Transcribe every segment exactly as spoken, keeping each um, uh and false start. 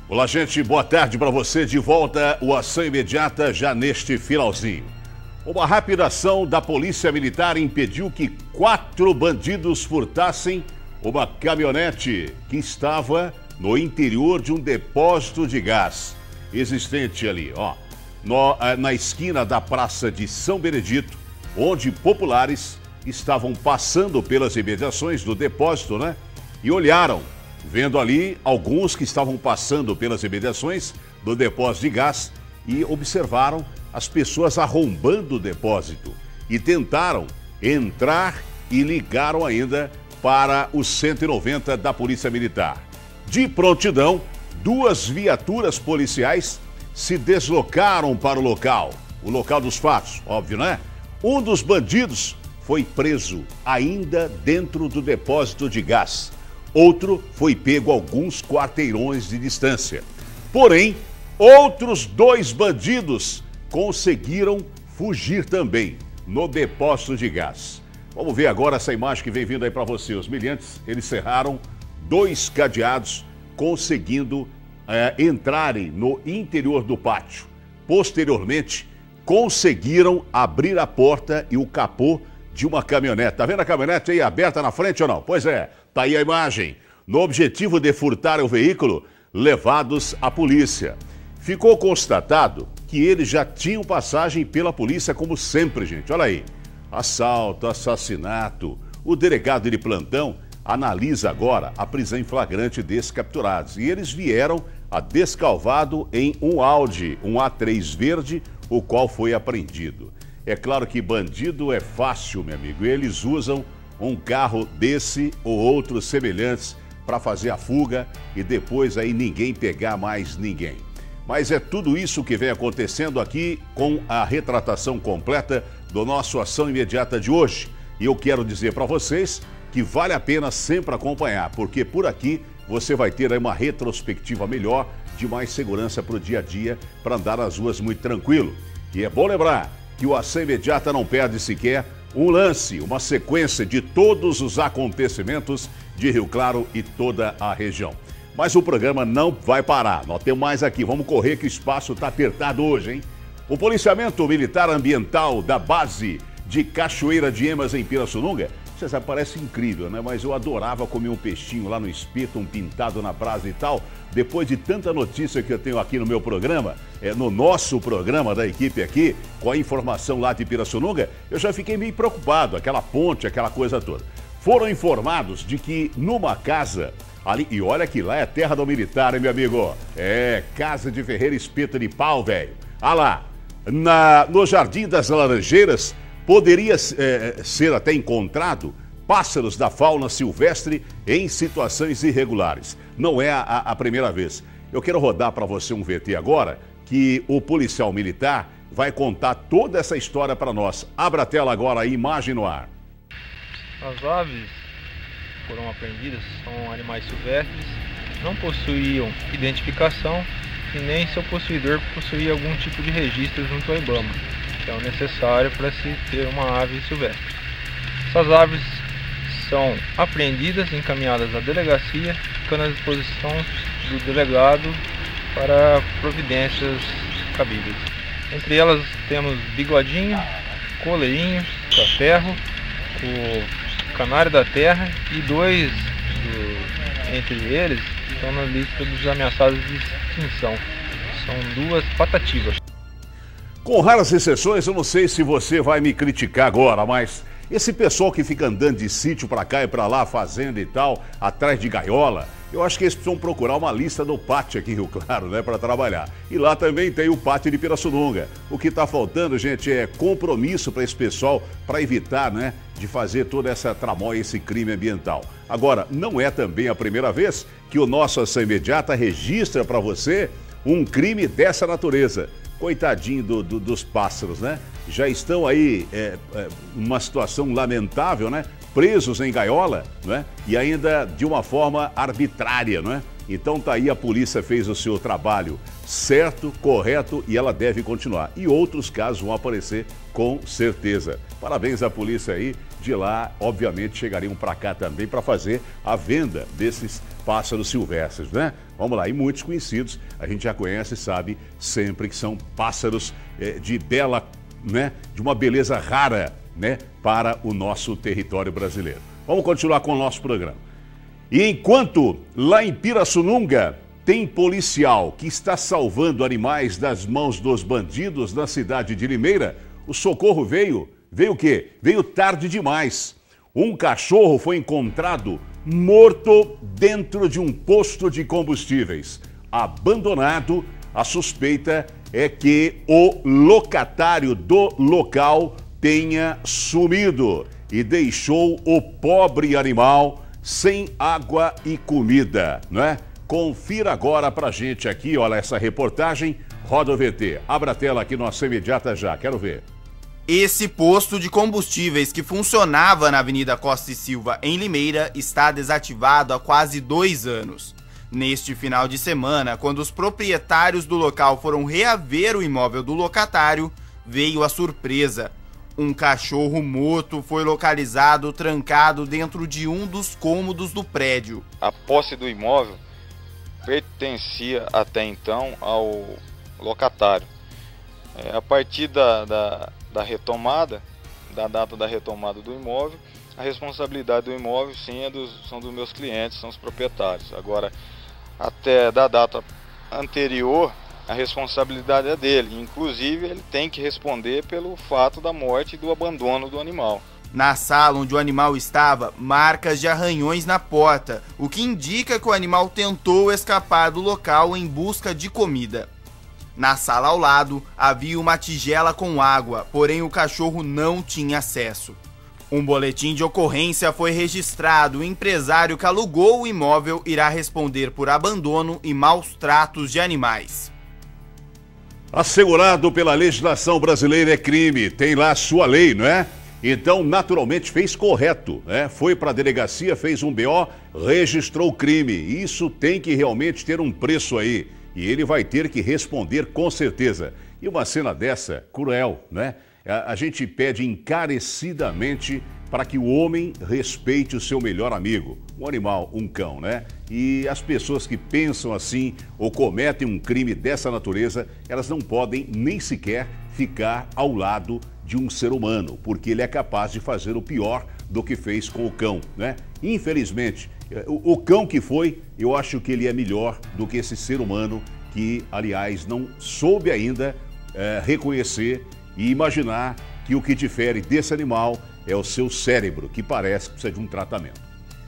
Olá, gente, boa tarde para você. De volta, o Ação Imediata já neste finalzinho. Uma rápida ação da Polícia Militar impediu que quatro bandidos furtassem uma caminhonete que estava no interior de um depósito de gás existente ali, ó, no, na esquina da Praça de São Benedito, onde populares estavam passando pelas imediações do depósito, né? E olharam, vendo ali alguns que estavam passando pelas imediações do depósito de gás e observaram as pessoas arrombando o depósito e tentaram entrar e ligaram ainda para o cento e noventa da Polícia Militar. De prontidão, duas viaturas policiais se deslocaram para o local, o local dos fatos, óbvio, né? Um dos bandidos foi preso ainda dentro do depósito de gás. Outro foi pego a alguns quarteirões de distância. Porém, outros dois bandidos conseguiram fugir também no depósito de gás. Vamos ver agora essa imagem que vem vindo aí para você. Os miliantes, eles cerraram dois cadeados, conseguindo é, entrarem no interior do pátio. Posteriormente, conseguiram abrir a porta e o capô de uma caminhonete. Tá vendo a caminhonete aí aberta na frente ou não? Pois é, tá aí a imagem. No objetivo de furtar o veículo, levados à polícia. Ficou constatado que eles já tinham passagem pela polícia como sempre, gente. Olha aí. Assalto, assassinato. O delegado de plantão analisa agora a prisão em flagrante desses capturados. E eles vieram a Descalvado em um Audi, um A três verde, o qual foi apreendido. É claro que bandido é fácil, meu amigo. Eles usam um carro desse ou outros semelhantes para fazer a fuga e depois aí ninguém pegar mais ninguém. Mas é tudo isso que vem acontecendo aqui com a retratação completa do nosso Ação Imediata de hoje. E eu quero dizer para vocês que vale a pena sempre acompanhar, porque por aqui você vai ter aí uma retrospectiva melhor de mais segurança para o dia a dia, para andar nas ruas muito tranquilo. E é bom lembrar que o Ação Imediata não perde sequer um lance, uma sequência de todos os acontecimentos de Rio Claro e toda a região. Mas o programa não vai parar, nós temos mais aqui, vamos correr que o espaço está apertado hoje, hein? O policiamento militar ambiental da base de Cachoeira de Emas em Pirassununga, você sabe, parece incrível, né? Mas eu adorava comer um peixinho lá no espeto, um pintado na brasa e tal. Depois de tanta notícia que eu tenho aqui no meu programa, é, no nosso programa da equipe aqui, com a informação lá de Pirassununga, eu já fiquei meio preocupado, aquela ponte, aquela coisa toda. Foram informados de que numa casa ali, e olha que lá é terra do militar, hein, meu amigo? É, casa de Ferreira Espeta de Pau, velho. Ah lá, na, no Jardim das Laranjeiras, poderia é, ser até encontrado pássaros da fauna silvestre em situações irregulares. Não é a, a primeira vez. Eu quero rodar para você um V T agora, que o policial militar vai contar toda essa história para nós. Abra a tela agora, aí, imagem no ar. As aves foram apreendidas, são animais silvestres, não possuíam identificação e nem seu possuidor possuía algum tipo de registro junto ao IBAMA, que é o necessário para se ter uma ave silvestre. Essas aves são apreendidas, encaminhadas à delegacia, ficando à disposição do delegado para providências cabíveis. Entre elas temos bigodinho, coleirinho, caferro, o canário da terra e dois do, entre eles estão na lista dos ameaçados de extinção. São duas patativas. Com raras exceções, eu não sei se você vai me criticar agora, mas esse pessoal que fica andando de sítio para cá e para lá, fazenda e tal, atrás de gaiola, eu acho que eles precisam procurar uma lista do pátio aqui em Rio Claro, né, para trabalhar. E lá também tem o pátio de Pirassununga. O que está faltando, gente, é compromisso para esse pessoal, para evitar, né, de fazer toda essa tramóia, esse crime ambiental. Agora, não é também a primeira vez que o nosso Ação Imediata registra para você um crime dessa natureza. Coitadinho do, do, dos pássaros, né? Já estão aí é, é, uma situação lamentável, né? Presos em gaiola, né? E ainda de uma forma arbitrária, né? Então tá aí, a polícia fez o seu trabalho certo, correto, e ela deve continuar. E outros casos vão aparecer com certeza. Parabéns à polícia aí. De lá, obviamente, chegariam para cá também para fazer a venda desses pássaros silvestres, né? Vamos lá, e muitos conhecidos, a gente já conhece e sabe sempre que são pássaros é, de bela, né? De uma beleza rara, né? Para o nosso território brasileiro. Vamos continuar com o nosso programa. E enquanto lá em Pirassununga tem policial que está salvando animais das mãos dos bandidos na cidade de Limeira, o socorro veio, veio o quê? Veio tarde demais. Um cachorro foi encontrado morto dentro de um posto de combustíveis. Abandonado, a suspeita é que o locatário do local tenha sumido e deixou o pobre animal sem água e comida, não é? Confira agora pra gente aqui, olha essa reportagem, roda o V T. Abra a tela aqui no Ação Imediata já, quero ver. Esse posto de combustíveis que funcionava na Avenida Costa e Silva, em Limeira, está desativado há quase dois anos. Neste final de semana, quando os proprietários do local foram reaver o imóvel do locatário, veio a surpresa. Um cachorro morto foi localizado trancado dentro de um dos cômodos do prédio. A posse do imóvel pertencia até então ao locatário. É, a partir da, da, da retomada, da data da retomada do imóvel, a responsabilidade do imóvel sim é dos, são dos meus clientes, são os proprietários. Agora, até da data anterior, a responsabilidade é dele. Inclusive, ele tem que responder pelo fato da morte e do abandono do animal. Na sala onde o animal estava, marcas de arranhões na porta, o que indica que o animal tentou escapar do local em busca de comida. Na sala ao lado, havia uma tigela com água, porém o cachorro não tinha acesso. Um boletim de ocorrência foi registrado. O empresário que alugou o imóvel irá responder por abandono e maus tratos de animais. Assegurado pela legislação brasileira é crime, tem lá a sua lei, não é? Então, naturalmente, fez correto, né? Foi para a delegacia, fez um B O, registrou o crime. Isso tem que realmente ter um preço aí. E ele vai ter que responder com certeza. E uma cena dessa, cruel, né? A, a gente pede encarecidamente para que o homem respeite o seu melhor amigo, um animal, um cão, né? E as pessoas que pensam assim ou cometem um crime dessa natureza, elas não podem nem sequer ficar ao lado de um ser humano, porque ele é capaz de fazer o pior do que fez com o cão, né? Infelizmente, o, o cão que foi, eu acho que ele é melhor do que esse ser humano que, aliás, não soube ainda é, reconhecer e imaginar que o que difere desse animal é o seu cérebro, que parece que precisa de um tratamento.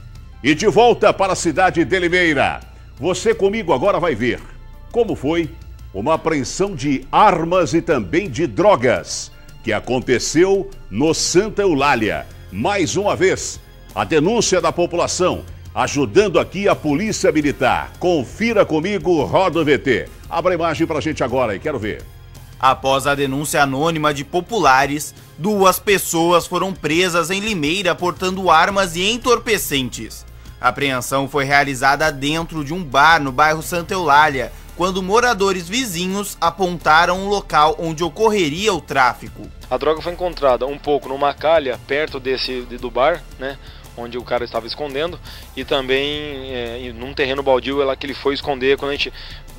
E de volta para a cidade de Limeira, você comigo agora vai ver como foi uma apreensão de armas e também de drogas que aconteceu no Santa Eulália. Mais uma vez, a denúncia da população, ajudando aqui a Polícia Militar. Confira comigo, roda o V T. Abra a imagem pra gente agora e quero ver. Após a denúncia anônima de populares, duas pessoas foram presas em Limeira portando armas e entorpecentes. A apreensão foi realizada dentro de um bar no bairro Santa Eulália, quando moradores vizinhos apontaram o local onde ocorreria o tráfico. A droga foi encontrada um pouco numa calha perto desse do bar, né, onde o cara estava escondendo, e também é, num terreno baldio lá que ele foi esconder. Quando a gente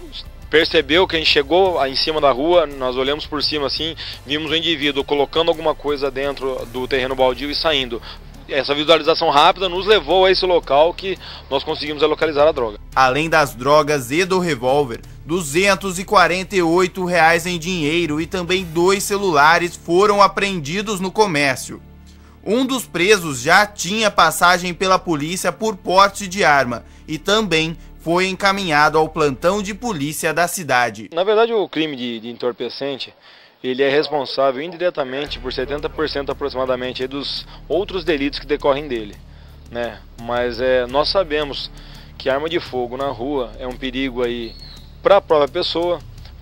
percebeu que a gente chegou em cima da rua, nós olhamos por cima assim, vimos o indivíduo colocando alguma coisa dentro do terreno baldio e saindo. Essa visualização rápida nos levou a esse local que nós conseguimos localizar a droga. Além das drogas e do revólver, duzentos e quarenta e oito reais em dinheiro e também dois celulares foram apreendidos no comércio. Um dos presos já tinha passagem pela polícia por porte de arma e também foi encaminhado ao plantão de polícia da cidade. Na verdade, o crime de, de entorpecente, ele é responsável indiretamente por setenta por cento aproximadamente dos outros delitos que decorrem dele, né? Mas é, nós sabemos que arma de fogo na rua é um perigo aí para a própria pessoa,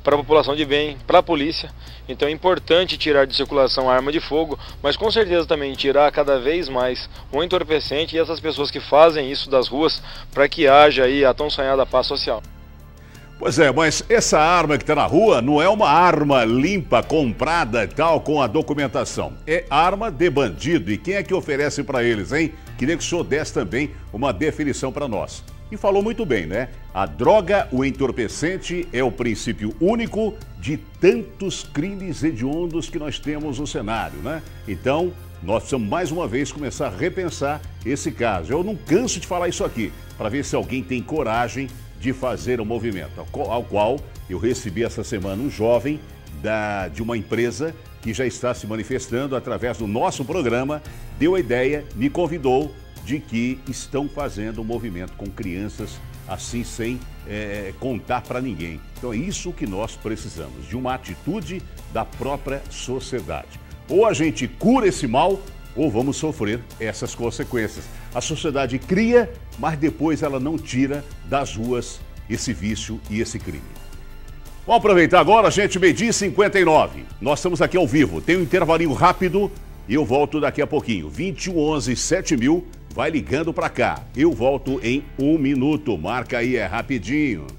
para a população de bem, para a polícia. Então é importante tirar de circulação a arma de fogo, mas com certeza também tirar cada vez mais o entorpecente e essas pessoas que fazem isso das ruas, para que haja aí a tão sonhada paz social. Pois é, mas essa arma que está na rua não é uma arma limpa, comprada e tal, com a documentação. É arma de bandido. E quem é que oferece para eles, hein? Queria que o senhor desse também uma definição para nós. E falou muito bem, né? A droga, o entorpecente, é o princípio único de tantos crimes hediondos que nós temos no cenário, né? Então, nós precisamos mais uma vez começar a repensar esse caso. Eu não canso de falar isso aqui, para ver se alguém tem coragem de fazer o movimento, ao qual eu recebi essa semana um jovem da, de uma empresa que já está se manifestando através do nosso programa, deu a ideia, me convidou de que estão fazendo um movimento com crianças assim sem é, contar para ninguém. Então é isso que nós precisamos, de uma atitude da própria sociedade. Ou a gente cura esse mal, ou vamos sofrer essas consequências. A sociedade cria, mas depois ela não tira das ruas esse vício e esse crime. Vamos aproveitar agora, gente, meio-dia e cinquenta e nove. Nós estamos aqui ao vivo, tem um intervalinho rápido e eu volto daqui a pouquinho. vinte e um, onze, sete mil, vai ligando para cá. Eu volto em um minuto, marca aí, é rapidinho.